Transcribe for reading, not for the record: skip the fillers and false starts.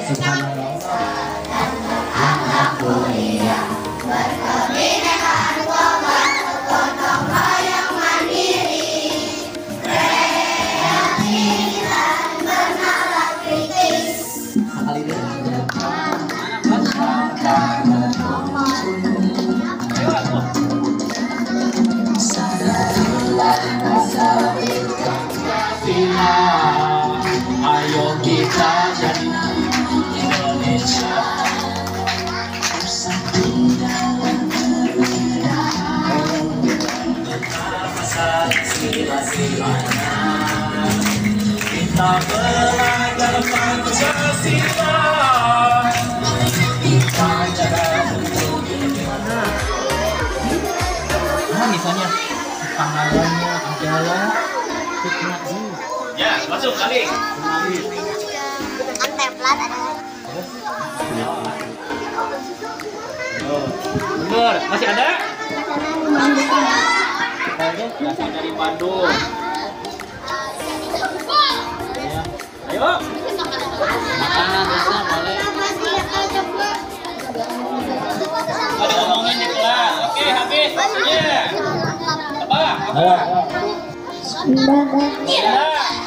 Subhanallah. Anak mulia berkebinekaan tobat, gotong royong mandiri, kreatif dan bernalar kritis. Sekali deh. Ayo kita jadi Indonesia bersatu dalam perbedaan. Betapa sila-silanya kita belajar Pancasila, kita jaga untuk Indonesia. Nah misalnya tangannya adalah fitnah. Ya, masuk kali. Dengan templat ada. Bener, masih ada? Dasar dari Bandung. Ayo. Makanan biasa boleh. Ada ngomongin di kelas. Oke, habis waktunya. Apa? Sudah. Ya.